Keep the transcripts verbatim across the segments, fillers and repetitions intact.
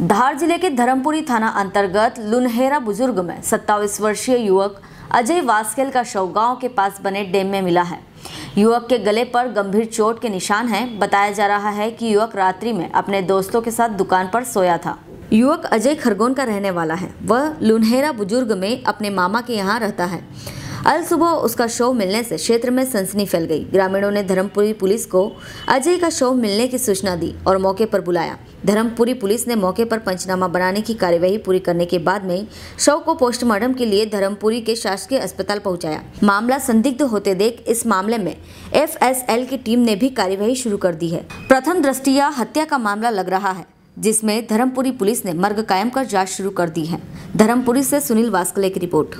धार जिले के धर्मपुरी थाना अंतर्गत लुनहेरा बुजुर्ग में सत्ताईस वर्षीय युवक अजय वास्केल का शव गांव के पास बने डैम में मिला है। युवक के गले पर गंभीर चोट के निशान हैं। बताया जा रहा है कि युवक रात्रि में अपने दोस्तों के साथ दुकान पर सोया था। युवक अजय खरगोन का रहने वाला है। वह लुनहेरा बुजुर्ग में अपने मामा के यहाँ रहता है। अल सुबह उसका शव मिलने से क्षेत्र में सनसनी फैल गई। ग्रामीणों ने धर्मपुरी पुलिस को अजय का शव मिलने की सूचना दी और मौके पर बुलाया। धर्मपुरी पुलिस ने मौके पर पंचनामा बनाने की कार्यवाही पूरी करने के बाद में शव को पोस्टमार्टम के लिए धर्मपुरी के शासकीय अस्पताल पहुंचाया। मामला संदिग्ध होते देख इस मामले में एफ एस एल की टीम ने भी कार्यवाही शुरू कर दी है। प्रथम दृष्टया हत्या का मामला लग रहा है, जिसमें धर्मपुरी पुलिस ने मर्ग कायम कर जाँच शुरू कर दी है। धर्मपुरी से सुनील वास्कले की रिपोर्ट।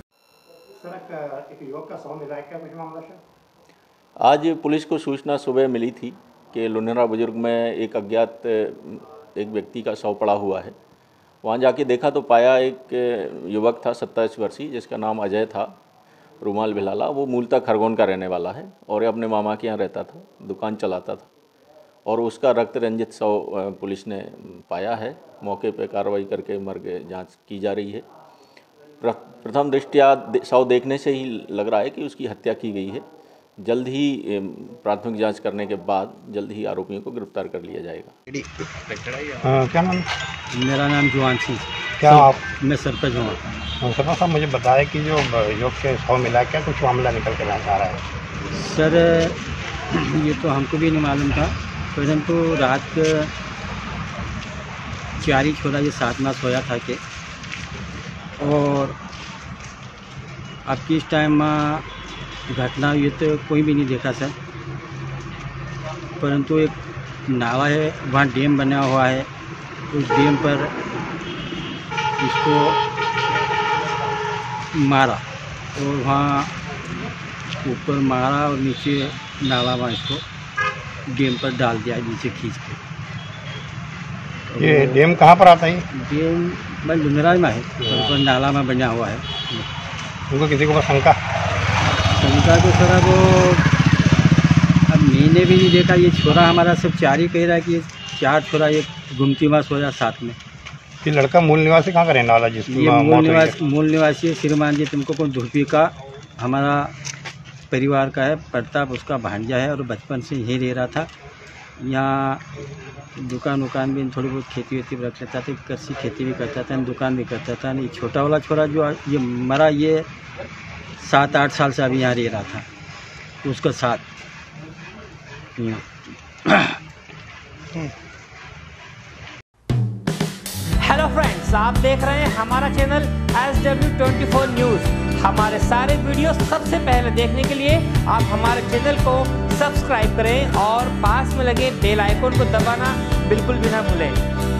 एक युवक का शव मिला है, क्या कुछ मामला है? आज पुलिस को सूचना सुबह मिली थी कि लुनहेरा बुजुर्ग में एक अज्ञात एक व्यक्ति का शव पड़ा हुआ है। वहाँ जाके देखा तो पाया एक युवक था सत्ताईस वर्षीय, जिसका नाम अजय था, रुमाल भिलाला। वो मूलतः खरगोन का रहने वाला है और अपने मामा के यहाँ रहता था, दुकान चलाता था और उसका रक्त रंजित शव पुलिस ने पाया है। मौके पर कार्रवाई करके मर्ग जाँच की जा रही है। प्रथम दृष्टया शव देखने से ही लग रहा है कि उसकी हत्या की गई है। जल्द ही प्राथमिक जांच करने के बाद जल्द ही आरोपियों को गिरफ्तार कर लिया जाएगा। आ, क्या नाम? मेरा नाम जुआन सिंह। क्या आप? मैं सरपंच हूँ। सरपंच साहब, मुझे बताया कि जो युवक के शव मिला, क्या कुछ मामला निकल के आ रहा है? सर, ये तो हमको भी नहीं मालूम था, परंतु रात चारी छोड़ा ये सात मास होया था कि और अब किस टाइम घटना हुई तो कोई भी नहीं देखा सर, परंतु एक नावा है, वहाँ डैम बना हुआ है। उस डैम पर इसको मारा और वहाँ ऊपर मारा और नीचे नाला वहाँ इसको डैम पर डाल दिया, नीचे खींच के। ये डैम कहाँ पर आता है? डैम बस लुनहेरा में है, ऊपर नाला में बना हुआ है। उनको किसी को शंका शंका तो सर वो अब मैंने भी नहीं देखा। ये छोरा हमारा सब चार ही कह रहा है कि चार छोरा ये घूमती मास हो जाए साथ में। ये लड़का मूल निवासी कहाँ का रहने वाला? जिसकी ये मूल निवासी मूल निवासी श्रीमान जी तुमको कौन धुरपी का हमारा परिवार का है। प्रताप उसका भांजा है और बचपन से यहीं रह रहा था। यहाँ दुकान उकान भी थोड़ी बहुत खेती वेती भी रख लेता था, कृषि खेती भी करता था, दुकान भी करता था। नहीं, छोटा वाला छोरा जो ये मरा, ये सात आठ साल से अभी यहाँ रह रहा था उसका साथ। हेलो फ्रेंड्स, आप देख रहे हैं हमारा channel S W twenty four news. हमारे सारे वीडियो सबसे पहले देखने के लिए आप हमारे चैनल को सब्सक्राइब करें और पास में लगे बेल आइकन को दबाना बिल्कुल भी ना भूलें।